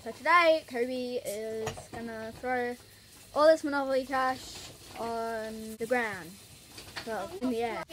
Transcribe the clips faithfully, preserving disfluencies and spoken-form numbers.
So today, Kobe is gonna throw all this Monopoly cash on the ground. Well, in the air.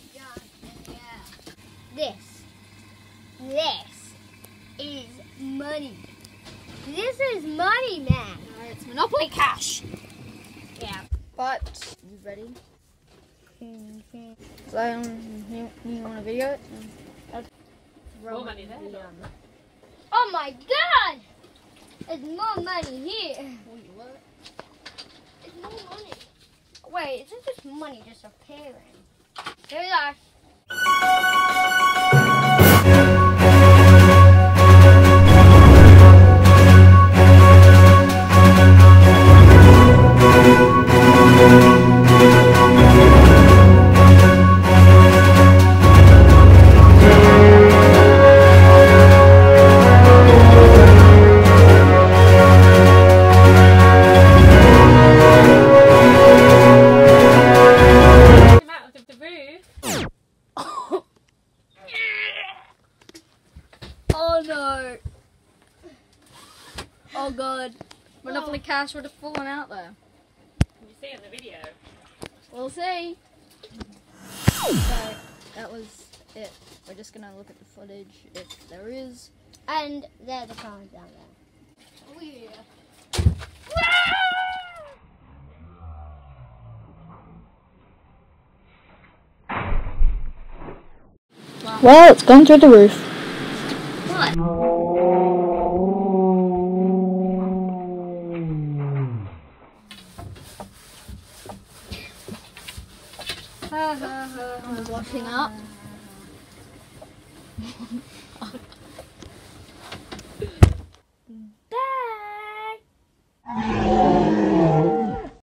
This. This is money. This is money, man. No, it's Monopoly cash. Yeah. But, you ready? Mm-hmm. So, um, you, you want to video it? More money there. Oh my god! There's more money here. Wait, what? It's more money. Wait, is this just money just appearing? Here we are. Oh no! Oh god. Monopoly cash would have fallen out there. Can you see in the video? We'll see. So, that was it. We're just gonna look at the footage if there is. And there's the cars down there. Oh yeah. Well, it's gone through the roof. What?